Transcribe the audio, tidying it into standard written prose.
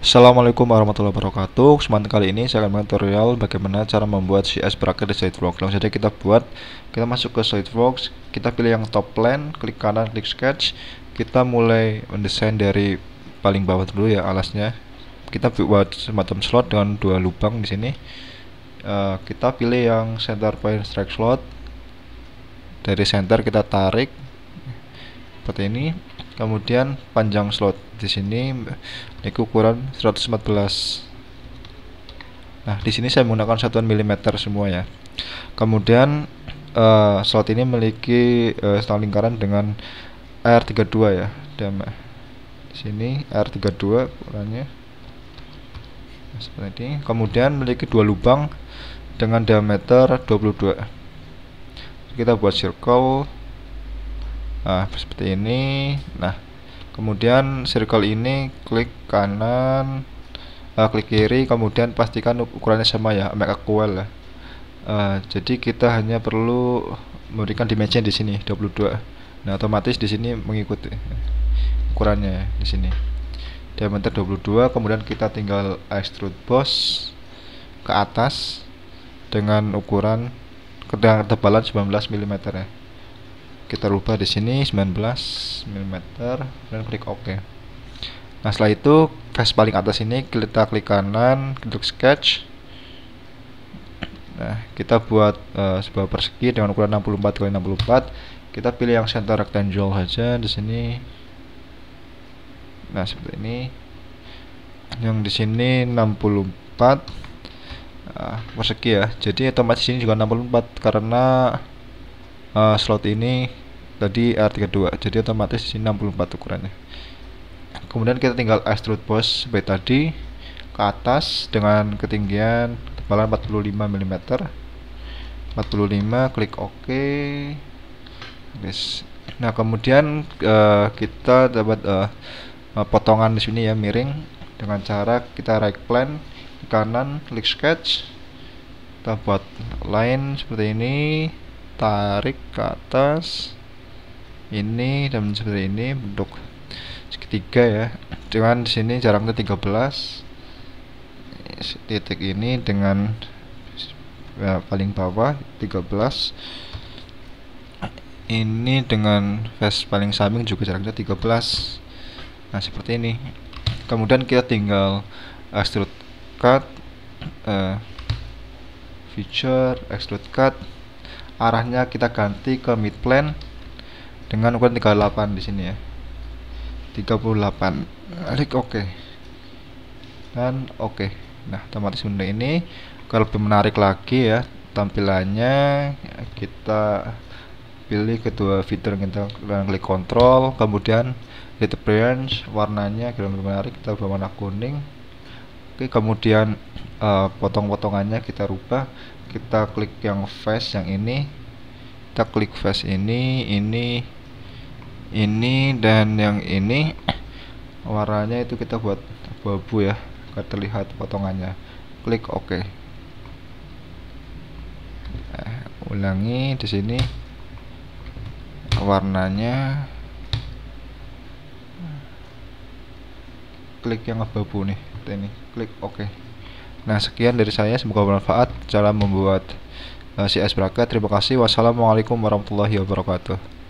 Assalamualaikum warahmatullahi wabarakatuh. Kesempatan kali ini saya akan tutorial bagaimana cara membuat CS bracket di SolidWorks. Langsung saja kita masuk ke SolidWorks, kita pilih yang top plan, klik kanan, klik sketch. Kita mulai mendesain dari paling bawah dulu ya alasnya. Kita buat semacam slot dengan dua lubang di sini. Kita pilih yang center point strike slot. Dari center kita tarik seperti ini. Kemudian panjang slot di sini ini ukuran 114. Nah, di sini saya menggunakan satuan milimeter semua ya. Kemudian slot ini memiliki setengah lingkaran dengan R32 ya. Dan di sini R32 ukurannya seperti ini. Kemudian memiliki dua lubang dengan diameter 22. Kita buat circle. Nah, seperti ini. Nah, kemudian circle ini klik kanan, klik kiri, kemudian pastikan ukurannya sama ya, make equal ya. Jadi kita hanya perlu memberikan dimensi di sini 22. Nah, otomatis di sini mengikuti ukurannya di sini. Diameter 22, kemudian kita tinggal extrude boss ke atas dengan ukuran ketebalan 19 mm ya. Kita rubah di sini 19 mm dan klik OK. Nah, setelah itu face paling atas ini kita klik kanan, klik sketch. Nah, kita buat sebuah persegi dengan ukuran 64 x 64. Kita pilih yang center rectangle saja di sini. Nah, seperti ini. Yang di sini 64 persegi ya. Jadi otomatis ini juga 64 karena slot ini tadi R32, jadi otomatis di sini 64 ukurannya. Kemudian kita tinggal extrude boss seperti tadi ke atas dengan ketinggian ketebalan 45 mm. 45, klik OK. Yes. Nah, kemudian kita dapat potongan di sini ya, miring, dengan cara kita right plan ke kanan, klik sketch. Kita buat line seperti ini, tarik ke atas ini dan seperti ini bentuk segitiga ya. Dengan di sini jaraknya 13. Titik ini dengan paling bawah 13. Ini dengan face paling samping juga jaraknya 13. Nah, seperti ini. Kemudian kita tinggal extrude cut, feature, extrude cut. Arahnya kita ganti ke mid plane dengan ukuran 38 di sini ya. 38. Klik OK. Dan OK. Nah, otomatis benda ini kalau lebih menarik lagi ya tampilannya, kita pilih kedua fitur yang kita klik kontrol, kemudian edit branch, warnanya kalau lebih menarik kita ubah warna kuning. Oke, kemudian potong-potongannya kita rubah. Kita klik yang face yang ini. Kita klik face ini dan yang ini warnanya itu kita buat abu-abu ya, agar terlihat potongannya. Klik OK. Ulangi di sini warnanya, klik yang abu-abu nih, ini klik OK. Nah, sekian dari saya, semoga bermanfaat cara membuat CS bracket. Terima kasih. Wassalamualaikum warahmatullahi wabarakatuh.